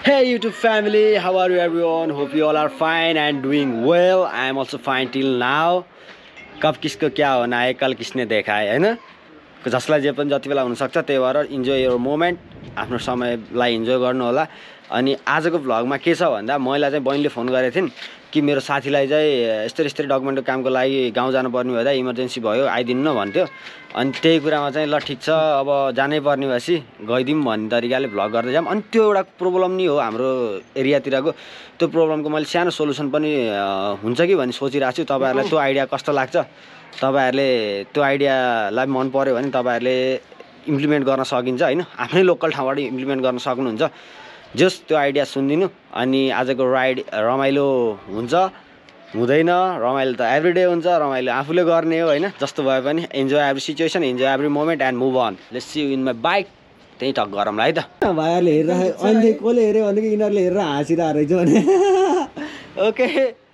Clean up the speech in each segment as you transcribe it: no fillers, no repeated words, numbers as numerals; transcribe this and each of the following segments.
Hey YouTube family, how are you everyone? Hope you all are fine and doing well. I am also fine till now. कब किसको क्या होना है call किसने देखा है हैन जसलाई जे पनि जति बेला हुन सक्छ त्यही भएर इन्जोय योर मोमेन्ट आफ्नो समयलाई इन्जोय गर्नु होला अनि आजको भ्लगमा के छ भन्दा मैले चाहिँ बहिनीले फोन गरेको थिइन् कि मेरो साथीलाई चाहिँ यस्तरी डकुमेन्टको कामको लागि गाउँ जानु पर्ने भएदा इमर्जेन्सी भयो आइदिनु न भन्थ्यो अनि त्यही कुरामा चाहिँ ल ठीक छ अब जानै पर्ने भएसी गइदिम भन्ने तरिकाले भ्लग गर्दै जाम अनि त्यो एउटा प्रब्लम नि हो हाम्रो एरियातिरको त्यो प्रब्लमको मैले सानो सोलुसन पनि हुन्छ कि भन्ने सोचिरहेको छु तपाईहरुलाई त्यो आइडिया कस्तो लाग्छ तपाईहरुले त्यो आइडियालाई मन पर्यो भने तपाईहरुले इम्प्लिमेन्ट गर्न सकिन्छ हैन आफ्नै लोकल ठाउँबाट इम्प्लिमेन्ट गर्न सक्नुहुन्छ जस त्यो आइडिया सुनिदिनु अनि आजको राइड रमाइलो हुन्छ हुँदैन रमाइलो त एभ्रीडे हुन्छ रमाइलो आफूले गर्ने हो हैन जस्तो भए पनि enjoy every situation enjoy every moment and move on let's see you in my bike त्यही टक गरौँला है त भाइहरुले हेरेर अनि कोले हेर्यो भने यिनीहरुले हेरेर हाँसिरहेको रहेछ भने ओके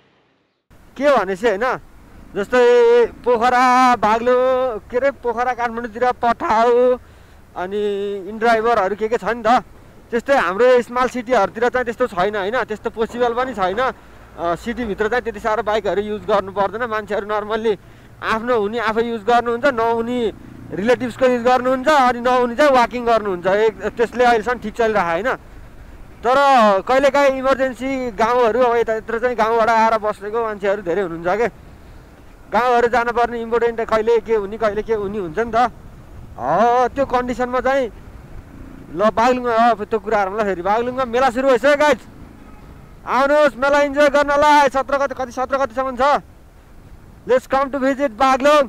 के भनेपछि हैन जस्तै पोखरा बाग्लो के रे पोखरा काठमाडौँतिर पठाउ अनि इन ड्राइभरहरु के छ नि त त्यस्तै हाम्रो स्मल सिटीहरुतिर चाहिँ त्यस्तो छैन हैन त्यस्तो पोसिबल पनि छैन सिटी भित्र चाहिँ त्यति सारो बाइकहरु युज गर्नु पर्दैन मान्छेहरु नर्मली आफ्नो हुने आफै युज गर्नुहुन्छ नहुने रिलेटिभ्सको युज गर्नुहुन्छ अनि नहुने चाहिँ वाकिङ गर्नुहुन्छ त्यसले अहिलेसम्म ठीक चलिरहेको हैन तर कहिलेकाहीँ इमर्जेन्सी गाउँहरु अब यतातिर चाहिँ गाउँबाट आएर बसेको मान्छेहरु धेरै हुनुहुन्छ के गाउँहरु जानु पर्ने इम्पोर्टेन्ट कहिले के हुने कहिले के हुने हुन्छ नि त त्यो कन्डिसनमा चाहिँ ल बागलुङमा त्यो कुराहरुमा फेरि बागलुङमा मेला सुरु भइसक्यो गाइज आउनुहोस् मेला इन्जोय गर्नलाई 17 गतेसम्म छ let's come to visit Baglung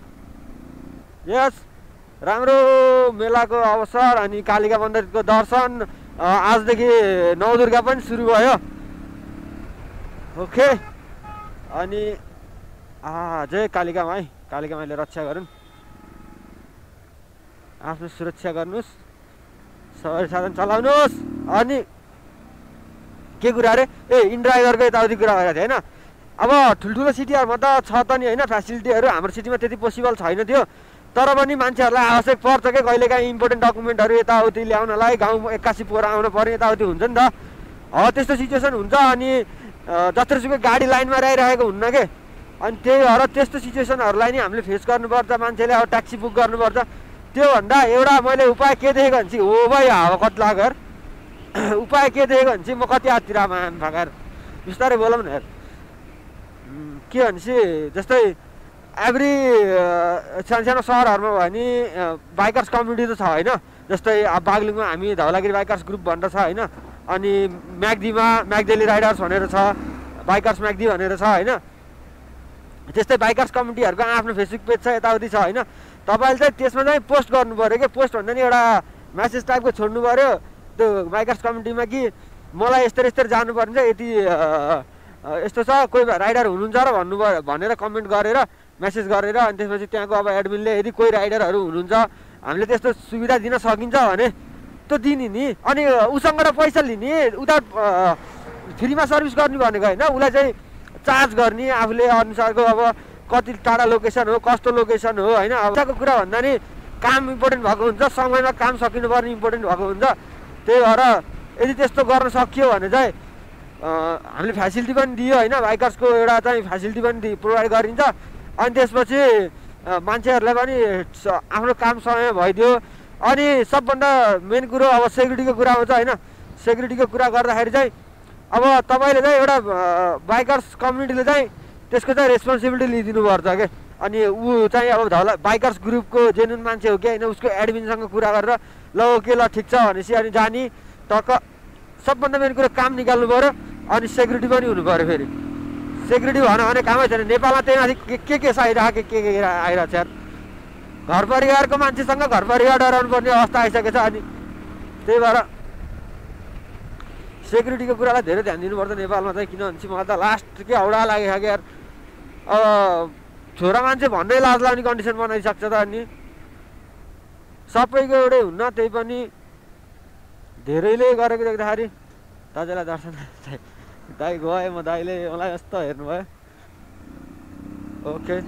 यस राम्रो मेलाको अवसर अनि कालिका मन्दिरको दर्शन आजदेखि नवदुर्गा पनि सुरु भयो ओके अनि जय कालिका माई कालिका माईले रक्षा गरुन् आफ्नो सुरक्षा गर्नुस् सवारी साधन चलाउनुस् अनि के कुरा रे इन ड्राइभरको यताउति कुरा गरेको थियो हैन अब ठुल्ठुलो सिटीहरुमा त छ त नि हैन फ्यासिलिटीहरु हाम्रो सिटीमा त्यति पोसिबल छैन थियो तर पनि मान्छेहरुलाई आवश्यक पर्छ के कहिलेकाहीँ इम्पोर्टेन्ट डकुमेन्टहरु यताउति ल्याउनलाई गाउँ 81 पोर आउन पर्ने यताउति हुन्छ नि त त्यस्तो सिचुएसन हुन्छ अनि जत्रोसुकै गाडी लाइनमा राखिरहेको हुन्न के अनि त्यही भएर त्यस्तो सिचुएसनहरुलाई नि हामीले फेस गर्नुपर्छ मान्छेले अब ट्याक्सी बुक गर्नुपर्छ त्यो भन्दा एउटा मैले उपाय के देखेको भन्छ हो भाइ हावा कत्ला घर उपाय के देखेको भन्छ म कति आतिर मान भागर बिस्तारै बोलौँ न यार के भन्छ जस्तै एभ्री सानो सहरहरुमा भयो नि बाइकर्स कम्युनिटी त छ हैन जस्तै बागलुङमा हामी धौलागिरी बाइकर्स ग्रुप भनेर छ हैन अनि म्याग्देली राइडर्स भनेर छ बाइकर्स म्याग्दी भनेर छ हैन त्यस्तै बाइकर्स कम्युनिटीहरुको आफ्नो फेसबुक पेज छ यताउति छ हैन तपाईले चाहिँ त्यसमा चाहिँ पोस्ट गर्नु पर्यो के पोस्ट भन्दा नि एउटा मेसेज टाइपको छोड्नु पर्यो त्यो बाइकर्स कम्युनिटीमा कि मलाई यस्तो जानु पर्ने छ यति यस्तो छ कोही राइडर हुनुहुन्छ र भन्नु भनेर कमेन्ट गरेर मेसेज गरेर अनि त्यसपछि त्यहाँको अब एडमिनले यदि कोही राइडरहरु हुनुहुन्छ हामीले त्यस्तो सुविधा दिन सकिन्छ भने त्यो दिने नि अनि उसँगबाट पैसा लिने उता फ्रीमा सर्भिस गर्ने भनेको हैन उलाई चाहिँ चार्ज गर्ने आफूले अनुसारको अब कति टाढा लोकेसन हो कस्तो लोकेसन हो हैन अबको कुरा भन्दा नि काम इम्पोर्टेन्ट भएको हुन्छ समयमा काम सकिनुपर्ने इम्पोर्टेन्ट भएको हुन्छ त्यही भएर यदि त्यस्तो गर्न सकियो भने चाहिँ हामीले फ्यासिलिटी पनि दियो हैन बाइकर्सको एउटा चाहिँ फ्यासिलिटी पनि प्रोभाइड गरिन्छ अनि त्यसपछि मान्छेहरुलाई पनि आफ्नो काम समय भइदियो अनि सबभन्दा मेन कुरो अब सेक्युरिटीको कुरा आउँछ हैन सेक्युरिटीको कुरा गर्दाखेरि चाहिँ अब तपाईले चाहिँ एउटा बाइकर्स कम्युनिटीले चाहिँ त्यसको चाहिँ रेस्पोन्सिबिलिटी लिदिनु पर्छ के अनि उ चाहिँ अब धौला बाइकर्स ग्रुपको जेन्युन मान्छे हो के हैन उसको एडमिनसँग कुरा गरेर ल ओके ल ठीक छ भनेसी अनि जानी टक्क सबभन्दा मेन कुरो काम निकाल्नु पर्यो अनि सेक्युरिटी पनि हुनु पर्यो फेरि सेक्युरिटी भएन भने कामै छैन नेपालमा त्यही माथि के आइरहेको के आइरहेको छ यार घर परिवारको मान्छेसँग घर परिवार डराउनु पर्ने अवस्था आइसकेको छ अनि त्यही भएर सेक्युरिटीको कुरालाई धेरै ध्यान दिनुपर्छ नेपालमा चाहिँ किन भन्छ मलाई त लास्ट के औडा लागेको छ यार छोरा मान्छे भन्दै लाज लाग्ने कन्डिसन बनाइसक्छ त अनि सबैको एउटै हुन्न त्यही पनि धेरैले गरेको देख्दाखेरि दाजुलाई दर्शन दाइ गए म दाइले मलाई यस्तो हेर्नुभयो ओके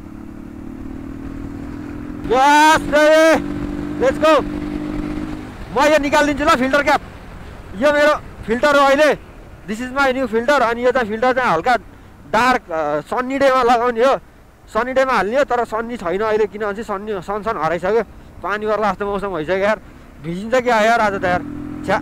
यस लेट्स गो म यो निकालिदिन्छु ल फिल्टर क्याप। यो मेरो फिल्टर हो अहिले, this is my new filter. अनि यो चाहिँ फिल्टर चाहिँ हल्का डार्क सन्नी डेमा लगाउने हो, सन्नी डेमा हाल्ने हो। तर सन्नी छैन अहिले, किनभने चाहिँ सन हराइसक्यो, पानी पर्ला जस्तो मौसम भइसक्यो यार। भिजिन्छ क्या यार आज त यार, छ्या।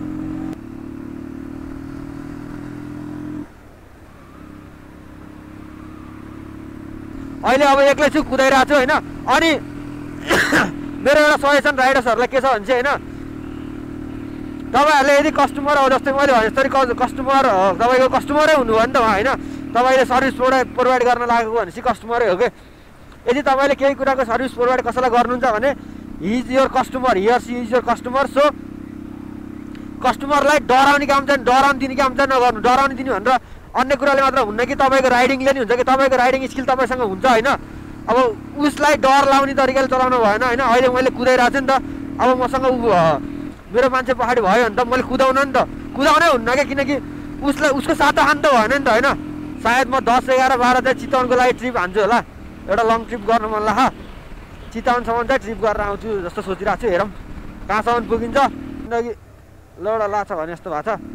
अहिले अब एक्लै छु, कुदाइरहेको छु होइन। अनि मेरो एउटा सजेसन राइडर्सहरूलाई के छ भने चाहिँ होइन, तपाईँहरूले यदि कस्टमर हो, जस्तै मैले भने जस्तै कस्टमर तपाईँको कस्टमरै हुनुभयो नि त उहाँ होइन, तपाईँले सर्भिस प्रोभाइड गर्न लागेको भनेपछि कस्टमरै हो कि। यदि तपाईँले केही कुराको सर्भिस प्रोभाइड कसैलाई गर्नुहुन्छ भने he is your customer, here she is your customer. So कस्टमरलाई डराउने काम चाहिँ, डराउनु दिने काम चाहिँ नगर्नु। डराउनु दिने भनेर अन्य कुराले मात्र हुन्न कि तपाईँको राइडिङले नि हुन्छ कि, तपाईँको राइडिङ स्किल तपाईँसँग हुन्छ होइन। अब उसलाई डर लाउने तरिकाले चलाउनु भएन होइन। अहिले मैले कुदाइरहेको छु नि त, अब मसँग मेरो मान्छे पछाडि भयो भने त मैले कुदाउन नि त, कुदाउनै हुन्न क्या, किनकि उसको साथ हान्नु त भएन नि त होइन। सायद म 10, 11, 12 चाहिँ चितवनको लागि ट्रिप हान्छु होला, एउटा लङ ट्रिप गर्न मन लाग्छ। चितवनसम्म चाहिँ ट्रिप गरेर आउँछु जस्तो सोचिरहेको छु, हेरौँ कहाँसम्म पुगिन्छ। किनकि लौडा लाग्छ भने जस्तो भएको छ।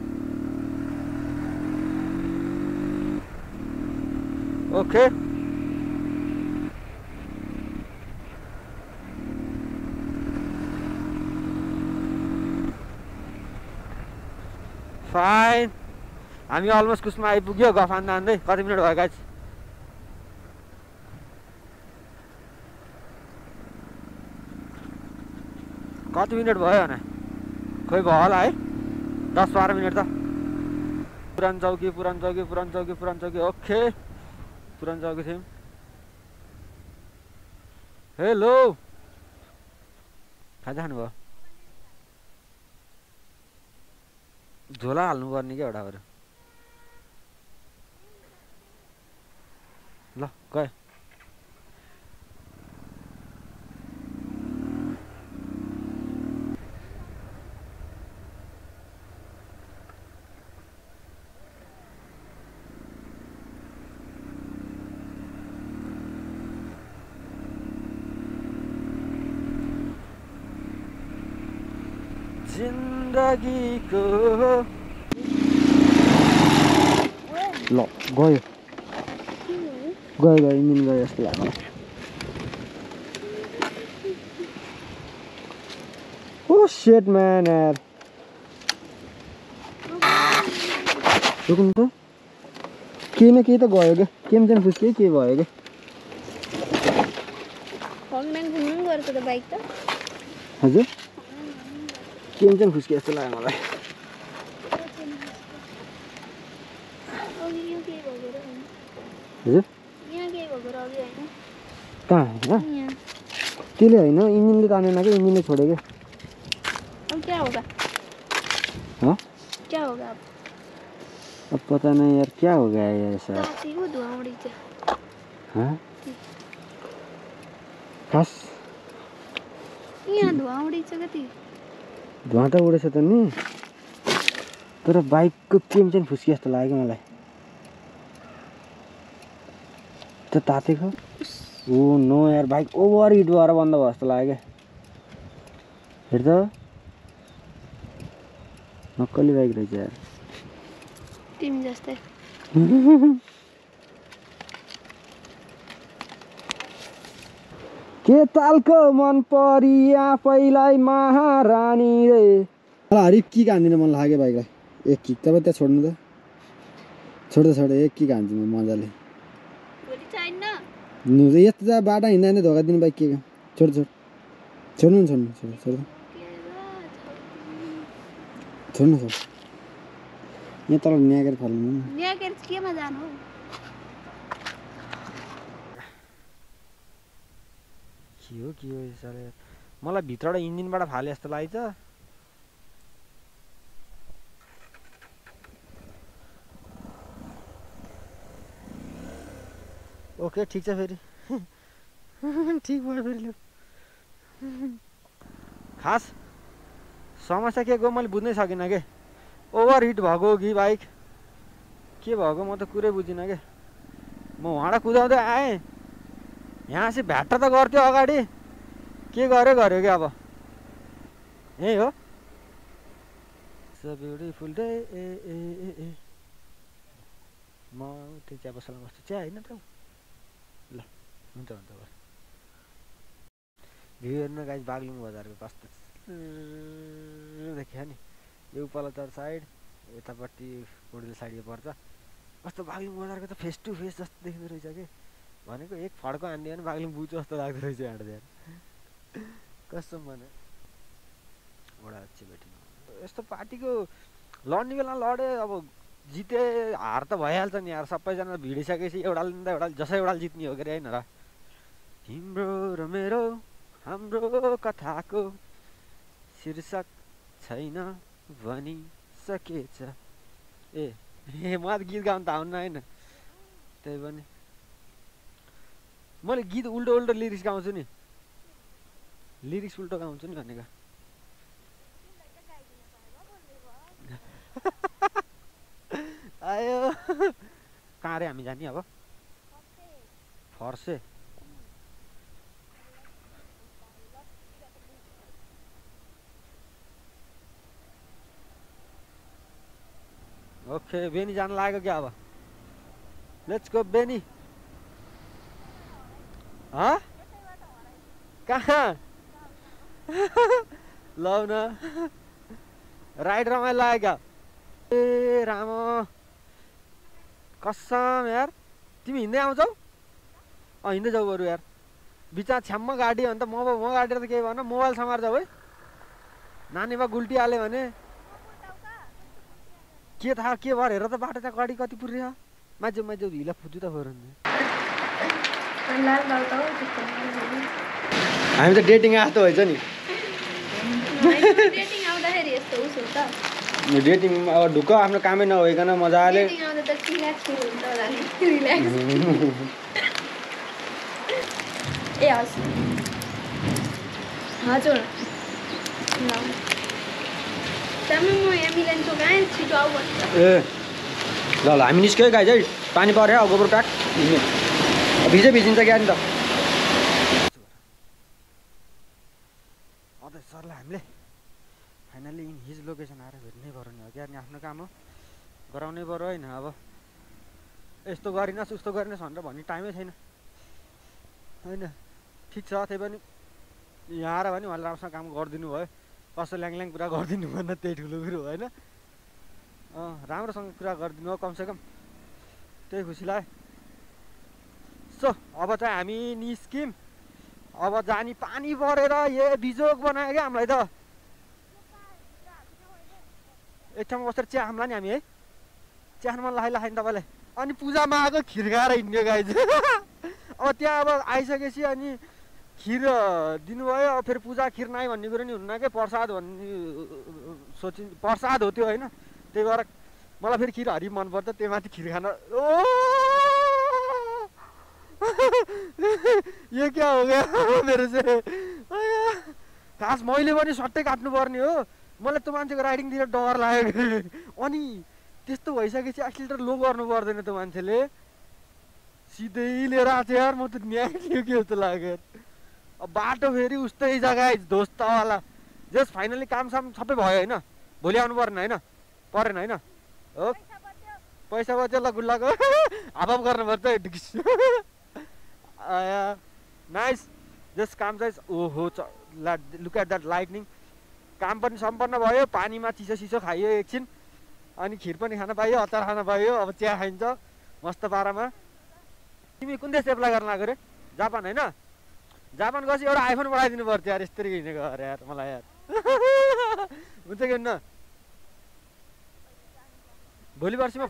ओके फाइन, हामी अलमोस्ट कुसमा आइपुग्यो गफ हान्दा हान्दै। कति मिनट भयो गाइज? कति मिनट भयो भने खोइ भयो होला है, 10-12 मिनट त। पुरान चौकी ओके, पुरान चौकी थियौँ। हेलो, खाजा खानुभयो? झोला हाल्नुपर्ने क्या एउटा अरू। ल गयो। जिन्दगीको ल गयो इन्जिन गयो जस्तो लाग्यो। ओ शिट म्यान यार, त केही न केही त गयो क्या, केही फुस्क्यो के भयो क्या। हजुर केही फुस्क्यो जस्तो लाग्यो मलाई। हजुर कहाँ होइन, त्यसले होइन, इन्जिनले तानेन क्या, इन्जिनले छोड्यो क्या। अब पता नहीं यार क्या हो गया है ऐसा। हाँ खास धुवा त उडेछ त नि, तर बाइकको केम चाहिँ फुस्कियो जस्तो लाग्यो मलाई। त तातेको ओ नो यार, बाइक ओभर हिट भएर बन्द भयो जस्तो लाग्यो क्या। हेर त नक्कली बाइक रहेछ यार, तिमी जस्तै। के तालको मन परी आफैलाई महारानी रे। मलाई हरिफ किक हान्दिन मन लाग्यो बाइकलाई। एक किक तपाईँ त्यहाँ छोड्नु त, छोड्दा एक किक हान्छु म मजाले। यस्तो बाटो हिँड्दा हिँड्दै धोका दिने बाइक के छोड्नु यहाँ तल न्यागेर फाल्नु। न्यागेर केमा जानु? के हो साले, मलाई भित्रबाट इन्जिनबाट फाले जस्तो लाग्छ। ओके ठिक छ फेरि, ठिक भयो फेरि। खास समस्या के गयो मैले बुझ्नै सकिनँ के, ओभर हिट भएको कि बाइक के भएको म त कुरै बुझिनँ के। म वहाँबाट कुदाउँदै आएँ, यहाँ चाहिँ भ्याट्टा त गर्थ्यो अगाडि, के गर्यो क्या अब यही हो। It's a beautiful day. म त्यो चिया पसलमा बस्छु चिया होइन त ल हुन्छ हुन्छ बस भ्यू हेर्नु गाइस बागलुङ बजारको कस्तो देखियो नि यो उपलचर साइड यतापट्टि कोडल साइड यो पर्छ कस्तो बागलुङ बजारको त फेस टु फेस जस्तो देखिँदो रहेछ कि भनेको एक फड्को हान्दियो भने बागलुङ बुझ्छु जस्तो लाग्दो रहेछ यहाँ कसम भने वडा अच्छी बैठी यस्तो पार्टीको लड्ने बेला लडे अब जिते हार त भइहाल्छ नि यार सबैजना भिडिसकेपछि एउटाले नि त एउटा जसै एउटाले जित्ने हो के अरे होइन र तिम्रो र मेरो हाम्रो कथाको शीर्षक छैन भनिसकेछ ए म त गीत गाउनु त आउन्न होइन त्यही पनि मैले गीत उल्टो उल्टो लिरिक्स गाउँछु नि लिरिक्स उल्टो गाउँछु नि भनेको आयो कहाँ रे हामी जाने अब फर्से ओके बेनी जान लाग्यो क्या अब लेट्स गो बेनी कहाँ लौ न राइड रमाइलो लाग्यो क्या ए राम कसम यार तिमी हिँड्दै आउँछौ हिँड्दै जाऊ बरु यार बिचमा छ्याम्म गाडी हो भने त म गाडी त केही भन मोबाइल समार जाऊ है नानीमा गुल्टी हाल्यो भने के थाहा के भयो हेर त बाटो चाहिँ गाडी कति पुऱ्यो मान्छे हिला फुच्छु त फोर हामी त डेटिङ आएको होइन नि डेटिङ अब ढुक्क आफ्नो कामै नभइकन मजाले ए हजुर ए ल ल हामी निस्क्यो गाई है पानी पऱ्यो गोबर प्याक भिजिन्छ क्या नि त सरलाई हामीले फाइनली इन हिज लोकेसन आएर भेट्नै पर्यो नि हो क्या नि आफ्नो काम हो गराउनै पर्यो होइन अब यस्तो गरिनस् उस्तो गरिनस् भनेर भन्ने टाइमै छैन होइन ठिक छ त्यही पनि यहाँ आएर भने उहाँले राम्रोसँग काम गरिदिनु भयो कस्तो ल्याङ कुरा गरिदिनु भएन त्यही ठुलो कुरो होइन राम्रोसँग कुरा गरिदिनु हो कमसेकम त्यही खुसी लाग्यो सो अब चाहिँ हामी निस्क्यौँ अब जानी पानी परेर ए बिजोग बनायो क्या हामीलाई त एक ठाउँमा बसेर चिया खाम्ला नि हामी है चिया खानु मन लाखाइ नि तपाईँलाई अनि पूजामा आएको खिर खाएर हिँड्यो गाई अब त्यहाँ अब आइसकेपछि अनि खिर दिनुभयो अब फेरि पूजा खिर नाइ भन्ने कुरो नि हुन्न क्या प्रसाद भन्ने प्रसाद हो त्यो होइन त्यही भएर मलाई फेरि खिर हरि मनपर्छ त्यो माथि खिर खान यो क्या हो क्या मेरो चाहिँ खास मैले पनि सट्टै काट्नु पर्ने हो मलाई त्यो मान्छेको राइडिङतिर डर लाग्यो अनि त्यस्तो भइसकेपछि एक्सिलेटर लो गर्नु पर्दैन त्यो मान्छेले सिधै लिएर आएको यार म त न्याय के जस्तो लाग्यो अब बाटो फेरि उस्तै जग्गा ध्वस्तवाला जस्ट फाइनली कामसाम सबै भयो होइन भोलि आउनु पर्ने होइन परेन होइन हो पैसा बच्यो ल गुल्लाको हाफ गर्नुपर्छ नाइस जस्ट काम चाहिँ ओहो लुक एट द्याट लाइटनिङ काम पनि सम्पन्न भयो पानीमा चिसो खाइयो एकछिन अनि खिर पनि खान पाइयो अचार खान पाइयो अब चिया खाइन्छ मस्त पारामा तिमी कुन देश एप्लाई गर्न लाग्यो रे जापान होइन जापान गएपछि एउटा आइफोन बनाइदिनु पर्छ यार यस्तरी हिँडेको अरे यार मलाई यार हुन्छ कि हुन्न भोलि पर्सिमा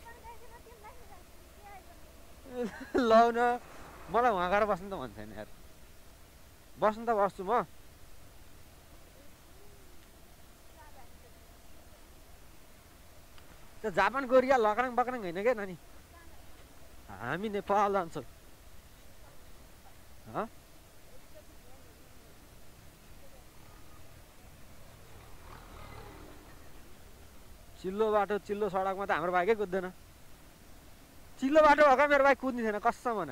लौ न मलाई उहाँ गएर बस्नु त मन छैन यार बस्नु त बस्छु म त्यो जापान कोरिया लकडाङ बक्राङ होइन क्या नानी हामी नेपाल जान्छौँ चिल्लो बाटो चिल्लो सडकमा त हाम्रो बाइकै कुद्दैन चिल्लो बाटो भएका मेरो बाइक कुद्ने थिएन कसम भने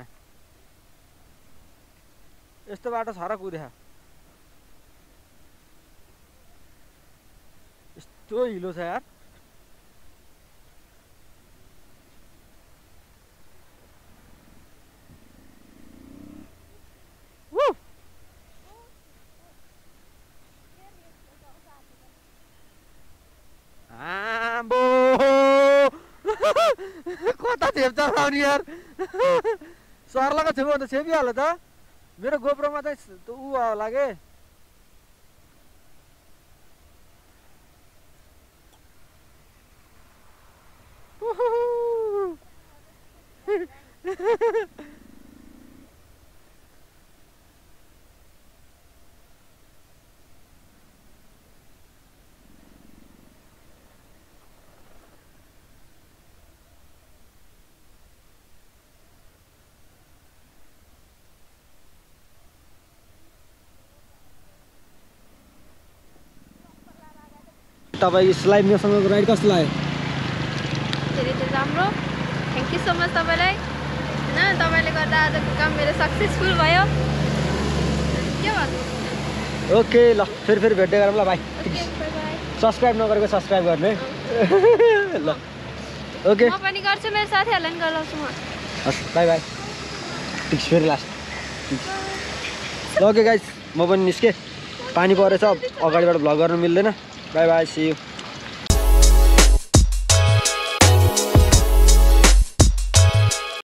यस्तो बाटो छ र कुद्या यस्तो हिलो छ यार झेप चलाउने यार सर्लाको छेउमा त छेपिहाल्यो त मेरो गोप्रोमा चाहिँ ऊ होला के तपाईँ स्लाइड मेसँगको राइड कस्तो लाग्यो धेरै धेरै राम्रो थ्याङ्क यू सो मच तपाईँलाई होइन तपाईँले गर्दा आजको काम मेरो सक्सेसफुल भयो के भन्नु ओके ल फेरि भेट्दै गरौँ ल भाइ बाई बाई सब्सक्राइब नगरेको सब्सक्राइब गर्ने ल ओके म पनि गर्छु मेरो साथीहरूलाई पनि गराउँछु म हस् बाई बाई टिक्स फेरि लास्ट ल ओके गाइस म पनि निस्केँ पानी परेछ अगाडिबाट भ्लग गर्नु मिल्दैन बाई बाई सी यू